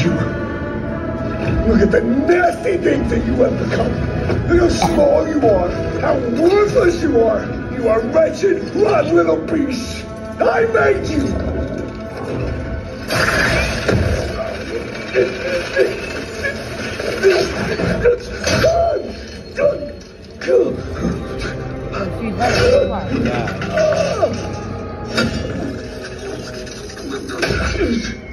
you. Look at the nasty things that you have become. Look how small you are. How worthless you are. You are wretched, rotten little beast. I made you. Yeah.